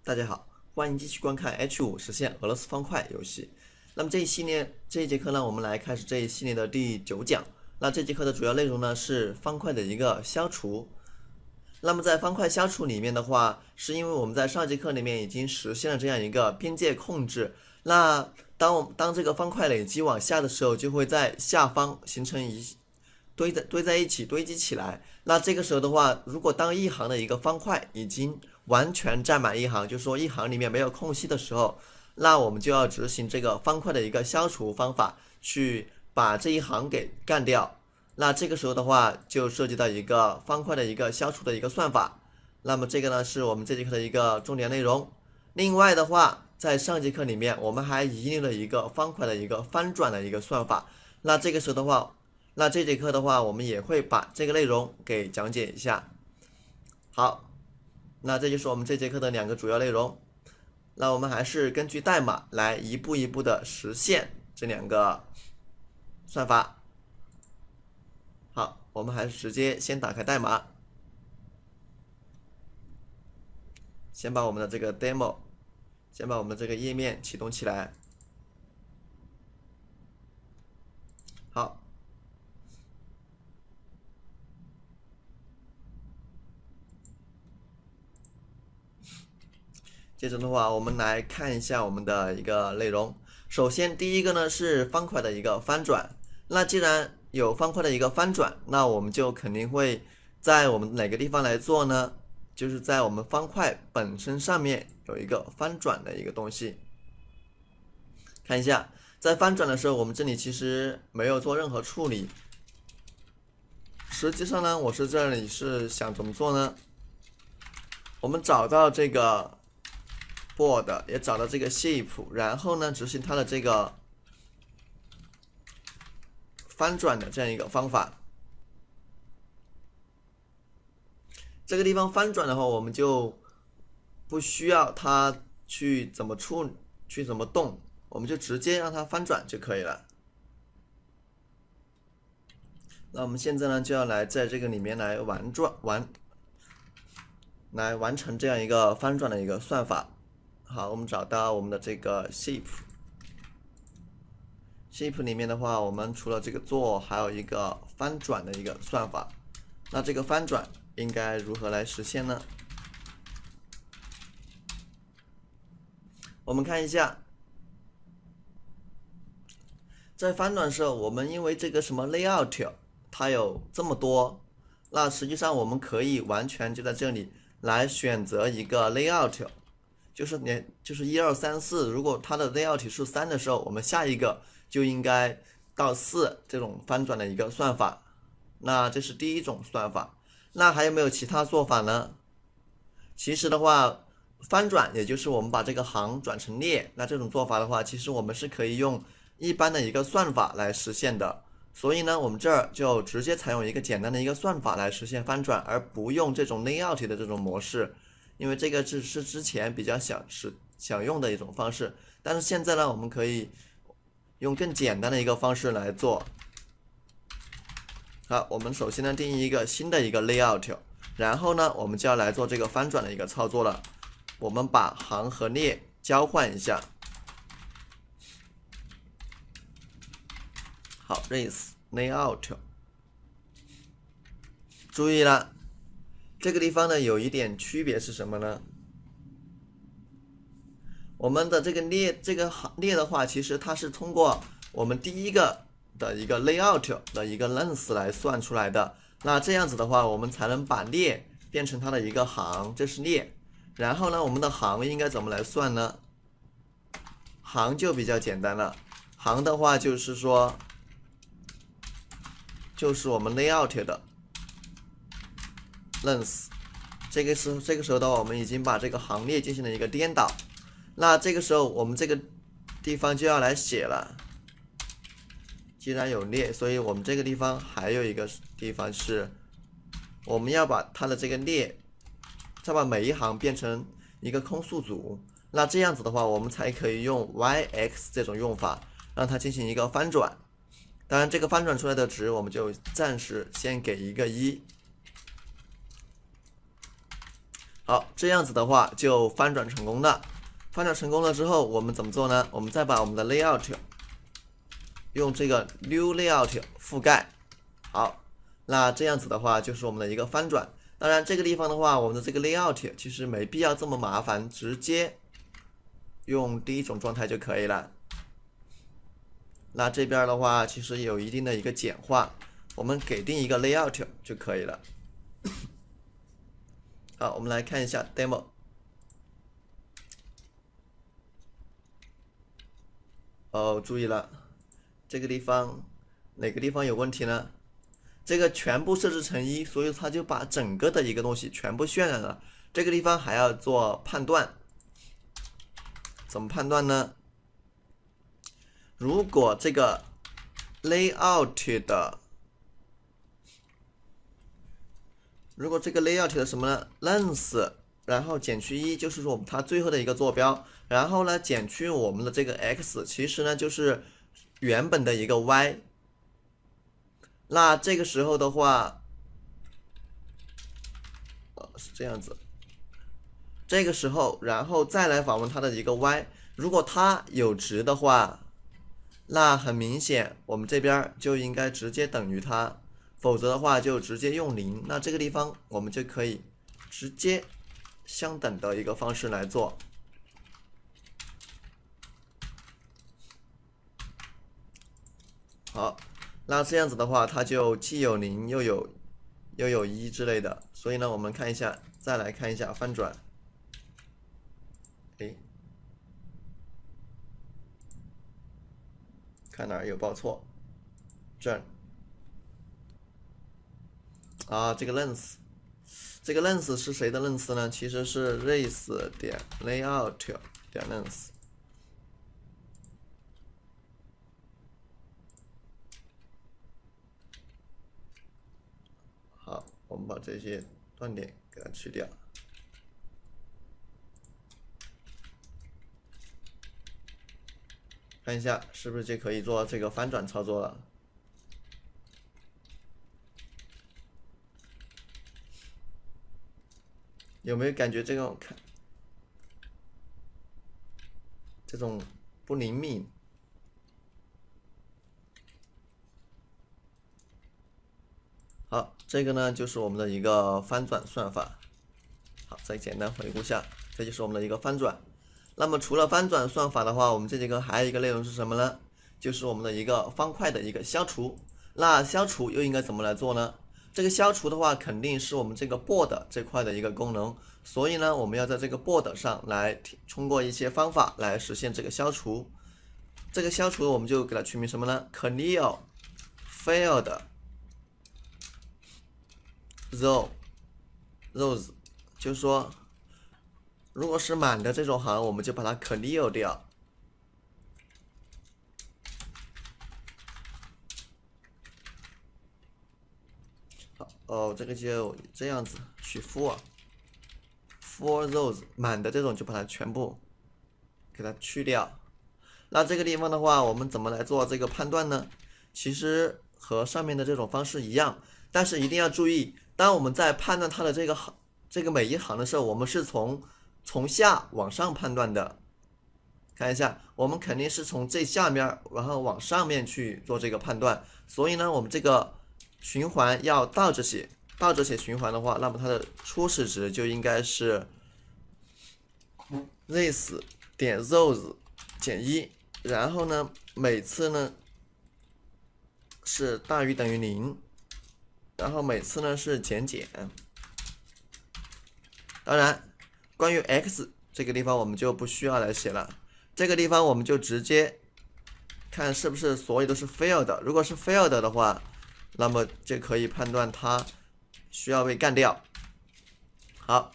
大家好，欢迎继续观看 H5实现俄罗斯方块游戏。那么这一节课呢，我们来开始这一系列的第9讲。那这节课的主要内容呢是方块的一个消除。那么在方块消除里面的话，是因为我们在上节课里面已经实现了这样一个边界控制。那当这个方块累积往下的时候，就会在下方形成堆在一起堆积起来。那这个时候的话，如果当一行的一个方块已经完全占满一行，就是说一行里面没有空隙的时候，那我们就要执行这个方块的一个消除方法，去把这一行给干掉。那这个时候的话，就涉及到一个方块的一个消除的一个算法。那么这个呢，是我们这节课的一个重点内容。另外的话，在上节课里面，我们还遗留了一个方块的一个翻转的一个算法。那这个时候的话，那这节课的话，我们也会把这个内容给讲解一下。好，那这就是我们这节课的2个主要内容。那我们还是根据代码来一步一步的实现这2个算法。好，我们还是直接先打开代码，先把我们的这个 demo， 先把我们的这个页面启动起来。好，接着的话，我们来看一下我们的一个内容。首先，第一个呢是方块的一个翻转。那既然有方块的一个翻转，那我们就肯定会在我们哪个地方来做呢？就是在我们方块本身上面有一个翻转的一个东西。看一下，在翻转的时候，我们这里其实没有做任何处理。实际上呢，我这里是想怎么做呢？我们找到这个 board， 也找到这个 shape， 然后呢，执行它的这个翻转的这样一个方法。这个地方翻转的话，我们就不需要它去怎么动，我们就直接让它翻转就可以了。那我们现在呢，就要来在这个里面来完成这样一个翻转的一个算法。好，我们找到我们的这个 shape 里面的话，我们除了这个做，还有一个翻转的一个算法。那这个翻转应该如何来实现呢？我们看一下，在翻转的时候，我们因为这个什么 layout 它有这么多，那实际上我们可以完全就在这里来选择一个 layout， 就是1、2、3、4，如果它的 layout 是3的时候，我们下一个就应该到4这种翻转的一个算法。那这是第一种算法。那还有没有其他做法呢？其实的话，翻转也就是我们把这个行转成列，那这种做法的话，其实我们是可以用一般的一个算法来实现的。所以呢，我们这儿就直接采用一个简单的一个算法来实现翻转，而不用这种 layout 的这种模式，因为这个是之前比较想用的一种方式。但是现在呢，我们可以用更简单的一个方式来做。好，我们首先呢定义一个新的一个 layout， 然后呢我们就要来做这个翻转的一个操作了。我们把行和列交换一下。好 ，raise layout。注意了，这个地方呢有一点区别是什么呢？我们的这个列的话，其实它是通过我们第一个的一个 layout 的一个 length 来算出来的。那这样子的话，我们才能把列变成它的一个行，这是列。然后呢，我们的行应该怎么来算呢？行就比较简单了，行的话就是说，就是我们 layout 的 length。这个时候的话，我们已经把这个行列进行了一个颠倒。那这个时候我们这个地方就要来写了。既然有列，所以我们这个地方还有一个地方是，我们要把它的这个列，再把每一行变成一个空数组。那这样子的话，我们才可以用 YX 这种用法，让它进行一个翻转。当然，这个翻转出来的值，我们就暂时先给一个1。 好，这样子的话就翻转成功了。翻转成功了之后，我们怎么做呢？我们再把我们的 layout 用这个 new layout 覆盖。好，那这样子的话就是我们的一个翻转。当然这个地方的话，我们的这个 layout 其实没必要这么麻烦，直接用第一种状态就可以了。那这边的话，其实有一定的一个简化，我们给定一个 layout 就可以了。好，我们来看一下 demo。哦，注意了，这个地方哪个地方有问题呢？这个全部设置成1，所以它就把整个的一个东西全部渲染了。这个地方还要做判断，怎么判断呢？如果这个 layout 的，什么呢 length， 然后减去1，就是说它最后的一个坐标，然后呢减去我们的这个 x， 其实呢就是原本的一个 y。那这个时候的话，是这样子。这个时候，然后再来访问它的一个 y， 如果它有值的话，那很明显我们这边就应该直接等于它，否则的话就直接用0。那这个地方我们就可以直接相等的一个方式来做。好。那这样子的话，它就既有0又有1之类的，所以呢，我们看一下，再来看一下翻转，看哪儿有报错，这儿啊，这个 length 是谁的 length 呢？其实是 race 点 layout 点 length。好，我们把这些断点给它去掉。看一下是不是就可以做这个翻转操作了？有没有感觉这种不灵敏？好，这个呢就是我们的一个翻转算法。好，再简单回顾一下，这就是我们的一个翻转。那么除了翻转算法的话，我们这节课还有一个内容是什么呢？就是我们的一个方块的一个消除。那消除又应该怎么来做呢？这个消除的话，肯定是我们这个 board 这块的一个功能，所以呢，我们要在这个 board 上来通过一些方法来实现这个消除。这个消除我们就给它取名什么呢 ？clear field rows， 就是说，如果是满的这种行，我们就把它 clear 掉。好，哦，这个就这样子取 for rows 满的这种就把它全部给它去掉。那这个地方的话，我们怎么来做这个判断呢？其实和上面的这种方式一样，但是一定要注意，当我们在判断它的这个每一行的时候，我们是从下往上判断的。看一下，我们肯定是从最下面，然后往上面去做这个判断。所以呢，我们这个循环要倒着写，循环的话，那么它的初始值就应该是 this 点 rows 减1，然后呢，每次呢是大于等于0，然后每次呢是减。当然，关于 x 这个地方我们就不需要来写了，这个地方我们就直接看是不是所有都是 failed， 如果是 failed 的话，那么就可以判断它需要被干掉。好，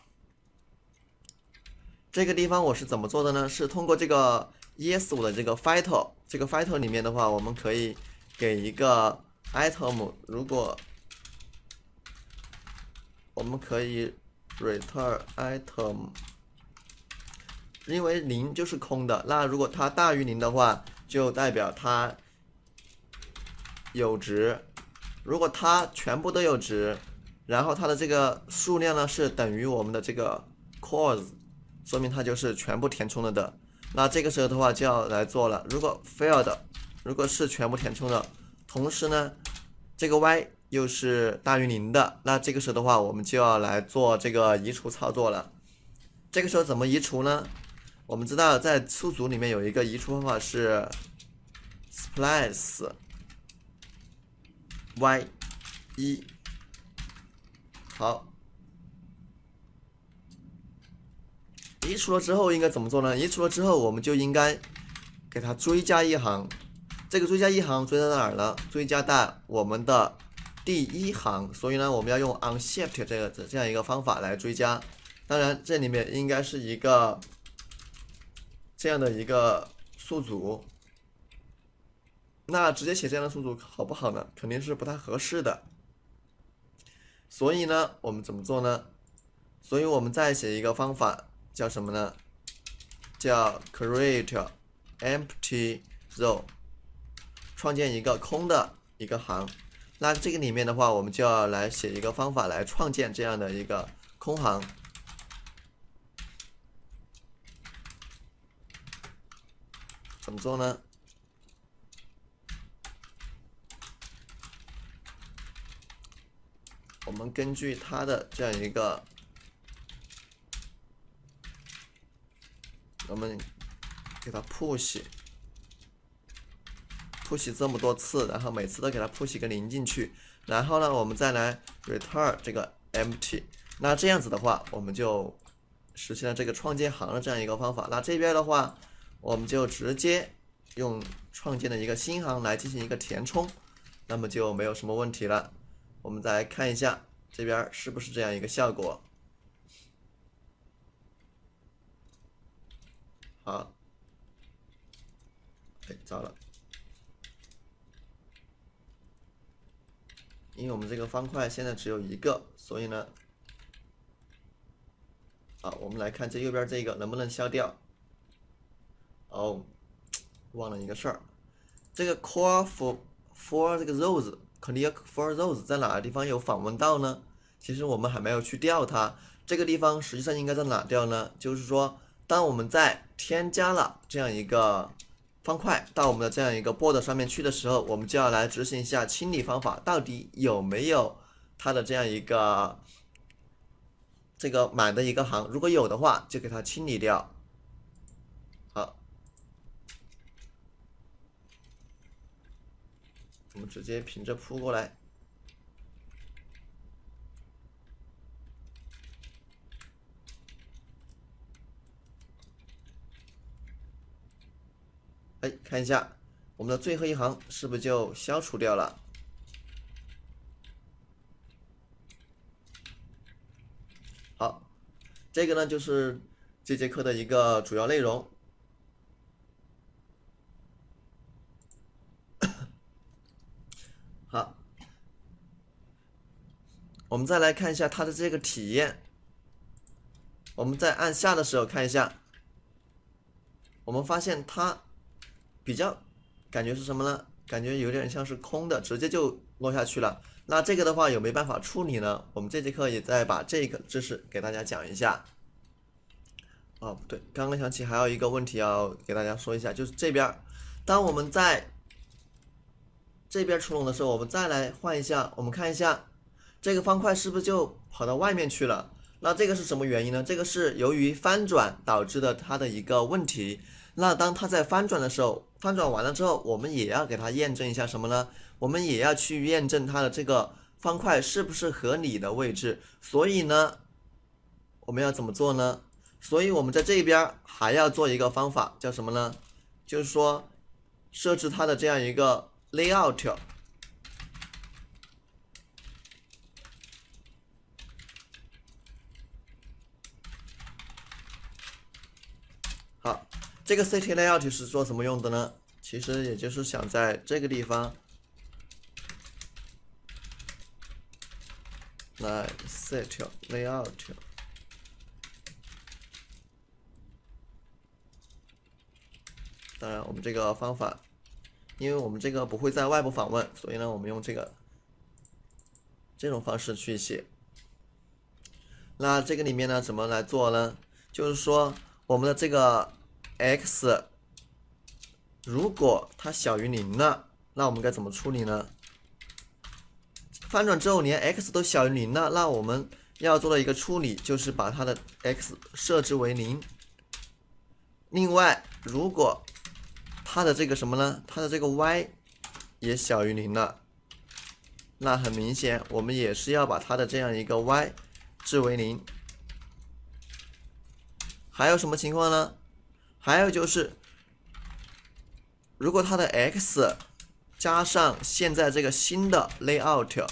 这个地方我是怎么做的呢？是通过这个 ES5 的这个 Fighter， 这个 Fighter 里面的话，我们可以给一个 item， 如果我们可以 return item， 因为0就是空的，那如果它大于0的话，就代表它有值。如果它全部都有值，然后它的这个数量呢是等于我们的这个 cause， 说明它就是全部填充了的。那这个时候的话就要来做了，如果 failed， 如果是全部填充的，同时呢这个 y 又是大于0的，那这个时候的话我们就要来做这个移除操作了。这个时候怎么移除呢？我们知道在数组里面有一个移除方法是 splice y1。好，移除了之后应该怎么做呢？移除了之后我们就应该给它追加一行，这个追加一行追到哪儿了？追加到我们的第一行，所以呢我们要用 unshift 这样一个方法来追加。当然这里面应该是一个这样的一个数组，那直接写这样的数组好不好呢？肯定是不太合适的。所以呢我们怎么做呢？所以我们再写一个方法叫什么呢？叫 create empty row， 创建一个空的一个行。那这个里面的话我们就要来写一个方法来创建这样的一个空行。怎么做呢？我们根据它的这样一个，我们给它 push 这么多次，然后每次都给它 push 一个0进去，然后呢，我们再来 return 这个 empty。那这样子的话，我们就实现了这个创建行的这样一个方法。那这边的话，我们就直接用创建的一个新行来进行一个填充，那么就没有什么问题了。我们再来看一下这边是不是这样一个效果。好，哎，糟了，因为我们这个方块现在只有一个，所以呢，好，我们来看这右边这个能不能消掉。哦，忘了一个事儿，这个 core for 这个 rows。clear for rows 在哪个地方有访问到呢？其实我们还没有去调它，这个地方实际上应该在哪调呢？就是说，当我们在添加了这样一个方块到我们的这样一个 board 上面去的时候，我们就要来执行一下清理方法，到底有没有它的这样一个这个满的一个行，如果有的话，就给它清理掉。好。我们直接平着铺过来，哎，看一下我们的最后一行是不是就消除掉了？好，这个呢就是这节课的一个主要内容。好，我们再来看一下它的这个体验。我们在按下的时候看一下，我们发现它比较感觉是什么呢？感觉有点像是空的，直接就落下去了。那这个的话有没办法处理呢？我们这节课也再把这个知识给大家讲一下。哦，不对，刚刚想起还有一个问题要给大家说一下，就是这边，当我们在这边出笼的时候，我们再来换一下，我们看一下这个方块是不是就跑到外面去了？那这个是什么原因呢？这个是由于翻转导致的它的一个问题。那当它在翻转的时候，翻转完了之后，我们也要给它验证一下什么呢？我们也要去验证它的这个方块是不是合理的位置。所以呢，我们要怎么做呢？所以我们在这边还要做一个方法，叫什么呢？就是说设置它的这样一个 layout。好，这个 city layout 是做什么用的呢？其实也就是想在这个地方来 city layout。当然，我们这个方法，因为我们这个不会在外部访问，所以呢，我们用这种方式去写。 那这个里面呢，怎么来做呢？就是说我们的这个 x 如果它小于0了，那我们该怎么处理呢？翻转之后连 x 都小于0了，那我们要做的一个处理就是把它的 x 设置为0。另外，如果它的这个什么呢？它的这个 y 也小于0了，那很明显我们也是要把它的这样一个 y 置为0。还有什么情况呢？还有就是，如果它的 x 加上现在这个新的 layout，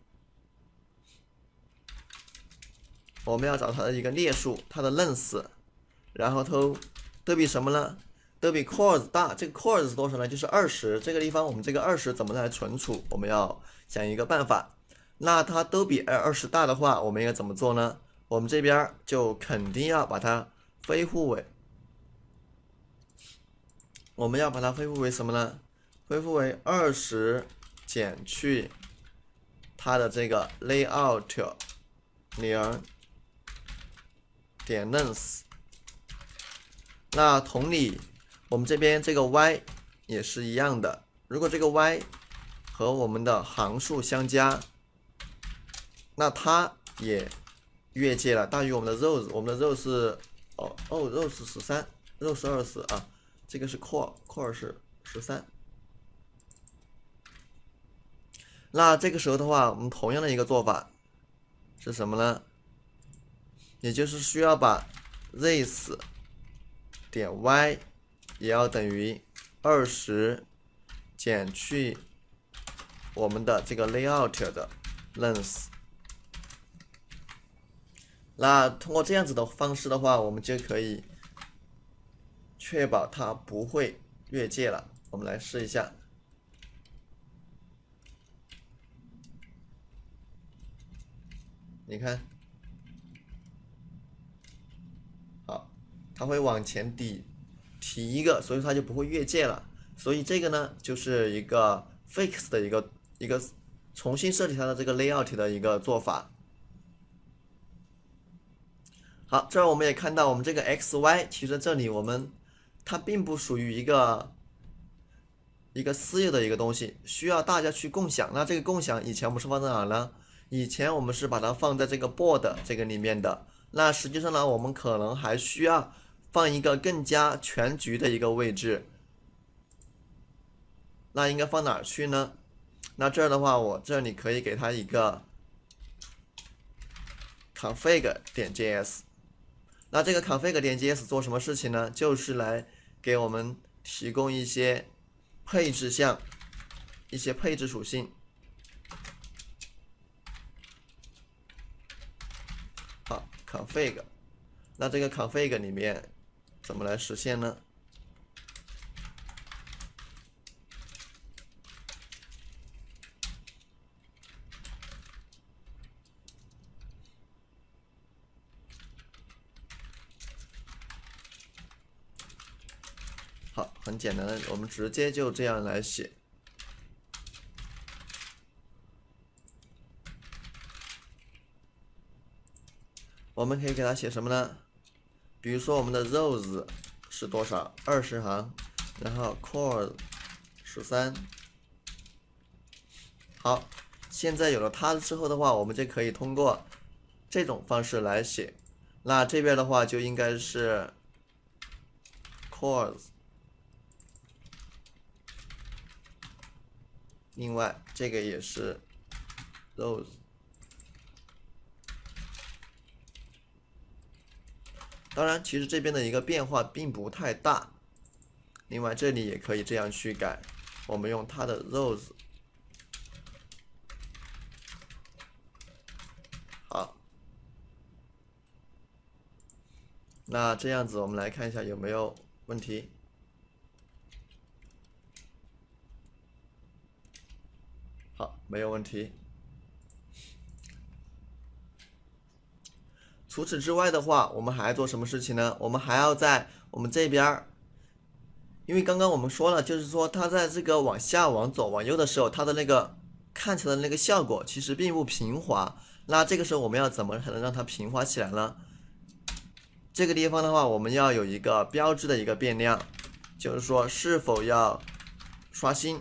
我们要找它的一个列数，它的 length， 然后都比什么呢？都比 cos 大。这个 cos 是多少呢？就是20。这个地方我们这个20怎么来存储？我们要想一个办法。那它都比20大的话，我们应该怎么做呢？我们这边就肯定要把它恢复为，我们要把它恢复为什么呢？恢复为20减去它的这个 layout 0.length。那同理，我们这边这个 y 也是一样的。如果这个 y 和我们的行数相加，那它也越界了，大于我们的 rows。我们的 rows 是rows 是13， rows 是24啊，这个是 core 是13。那这个时候的话，我们同样的一个做法是什么呢？也就是需要把 this 点 y 也要等于20减去我们的这个 layout 的 length。那通过这样子的方式的话，我们就可以确保它不会越界了。我们来试一下。你看，好，它会往前提一个，所以它就不会越界了。所以这个呢，就是一个 fix 的一个重新设计它的这个 layout 的一个做法。好，这儿我们也看到，我们这个 xy 其实这里它并不属于一个私有的一个东西，需要大家去共享。那这个共享以前我们是放在哪呢？以前我们是把它放在这个 board 这个里面的。那实际上呢，我们可能还需要放一个更加全局的一个位置。那应该放哪儿去呢？那这儿的话，我这里可以给它一个 config.js。那这个 config.js 做什么事情呢？就是来给我们提供一些配置项、一些配置属性。好 ，config。那这个 config 里面怎么来实现呢？好，很简单的，我们直接就这样来写。我们可以给它写什么呢？比如说我们的 rows 是多少？20行，然后 core 13。好，现在有了它之后的话，我们就可以通过这种方式来写。那这边的话就应该是 cores。另外，这个也是 rows。当然，其实这边的一个变化并不太大。另外，这里也可以这样去改，我们用它的 rows。好，那这样子我们来看一下有没有问题。好，没有问题。除此之外的话，我们还要做什么事情呢？我们还要在我们这边，因为刚刚我们说了，就是说它在这个往下、往左、往右的时候，它的那个看起来的那个效果其实并不平滑。 那这个时候我们要怎么才能让它平滑起来呢？这个地方的话，我们要有一个标志的一个变量，就是说是否要刷新，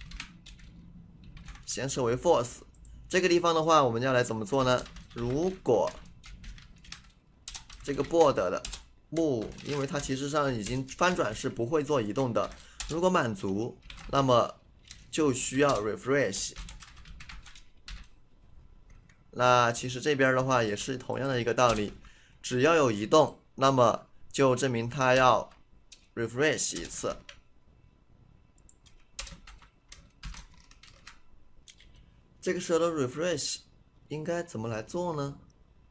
先设为 false。这个地方的话，我们要来怎么做呢？如果这个 board 的目，因为它其实上已经翻转是不会做移动的，如果满足，那么就需要 refresh。那其实这边的话也是同样的一个道理，只要有移动，那么就证明它要 refresh 一次。这个时候的 refresh 应该怎么来做呢？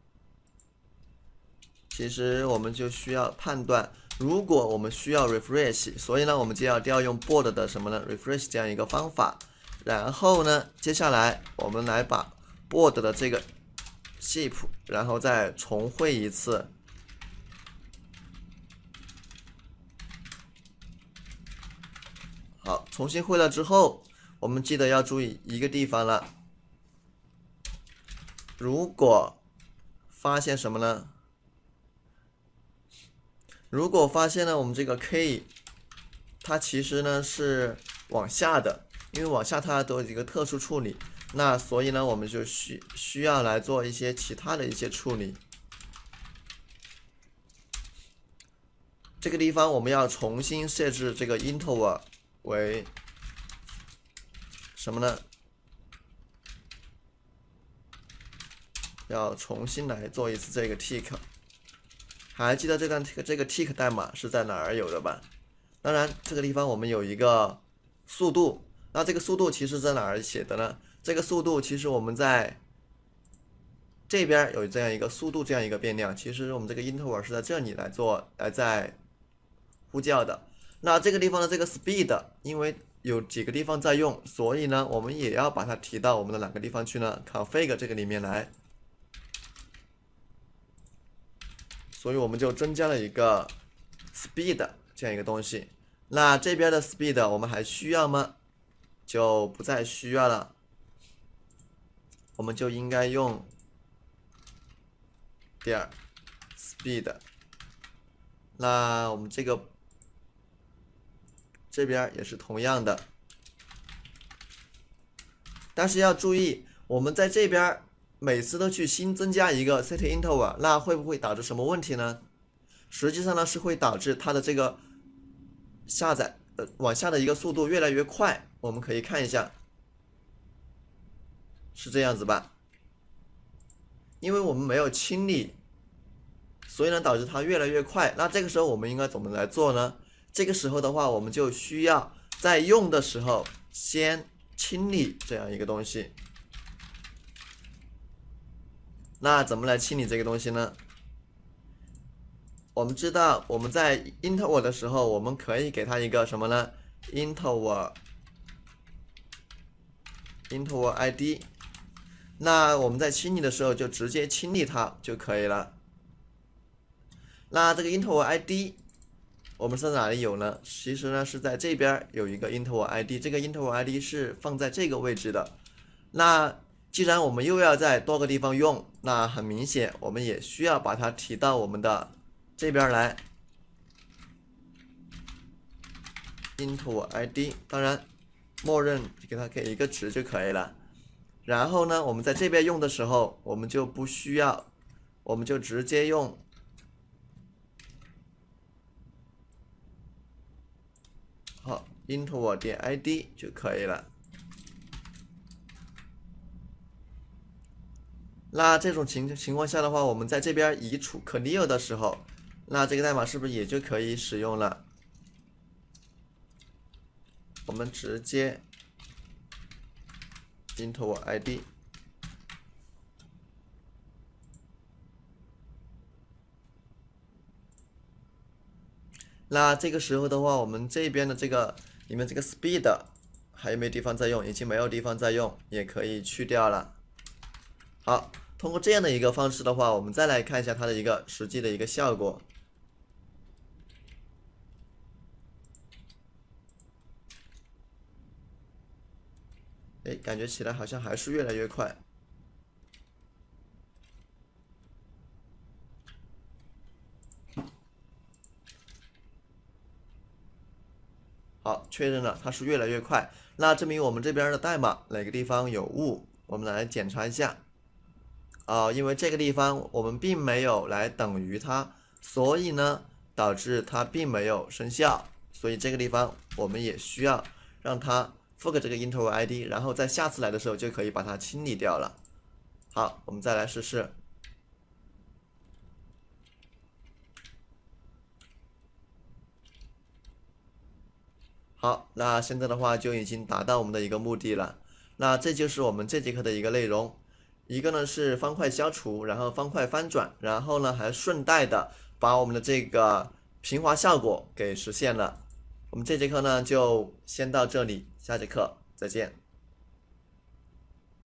其实我们就需要判断，如果我们需要 refresh， 所以呢，我们就要调用 board 的什么呢 refresh 这样一个方法。然后呢，接下来我们来把 board 的这个 shape， 然后再重绘一次。好，重新绘了之后，我们记得要注意一个地方了。如果发现什么呢？如果发现呢，我们这个 K， 它其实呢是往下的，因为往下它都有一个特殊处理，那所以呢，我们就需要来做一些其他的一些处理。这个地方我们要重新设置这个 interval 为什么呢？要重新来做一次这个 tick。还记得这个 tick 代码是在哪儿有的吧？当然，这个地方我们有一个速度，那这个速度其实在哪儿写的呢？这个速度其实我们在这边有这样一个速度这样一个变量，其实我们这个 interval 是在这里来做在呼叫的。那这个地方的这个 speed， 因为有几个地方在用，所以呢，我们也要把它提到我们的哪个地方去呢 ？config 这个里面来。所以我们就增加了一个 speed 这样一个东西。那这边的 speed 我们还需要吗？就不再需要了。我们就应该用点 speed。那我们这边也是同样的，但是要注意，我们在这边每次都去新增加一个 set interval， 那会不会导致什么问题呢？实际上呢是会导致它的这个下载往下的一个速度越来越快。我们可以看一下，是这样子吧？因为我们没有清理，所以呢导致它越来越快。那这个时候我们应该怎么来做呢？这个时候的话，我们就需要在用的时候先清理这样一个东西。那怎么来清理这个东西呢？我们知道我们在 interval 的时候，我们可以给它一个什么呢 ？interval ID。那我们在清理的时候就直接清理它就可以了。那这个 interval ID 我们是在哪里有呢？其实呢是在这边有一个 interval ID， 这个 interval ID 是放在这个位置的。那既然我们又要在多个地方用，那很明显我们也需要把它提到我们的这边来 interval ID， 当然默认给它给一个值就可以了。然后呢，我们在这边用的时候，我们就不需要，我们就直接用好 interval 点 ID 就可以了。那这种情况下的话，我们在这边移除 clear 的时候，那这个代码是不是也就可以使用了？我们直接 interval ID。那这个时候的话，我们这边的这个里面这个 speed 还有没有地方在用？已经没有地方在用，也可以去掉了。好，通过这样的一个方式的话，我们再来看一下它的一个实际的一个效果。哎，感觉起来好像还是越来越快。 好，确认了，它是越来越快。那证明我们这边的代码哪个地方有误，我们来检查一下。因为这个地方我们并没有来等于它，所以呢，导致它并没有生效。所以这个地方我们也需要让它fork这个 interval ID， 然后在下次来的时候就可以把它清理掉了。好，我们再来试试。好，那现在的话就已经达到我们的一个目的了。那这就是我们这节课的一个内容。一个呢是方块消除，然后方块翻转，然后呢还顺带的把我们的这个平滑效果给实现了。我们这节课呢就先到这里，下节课再见。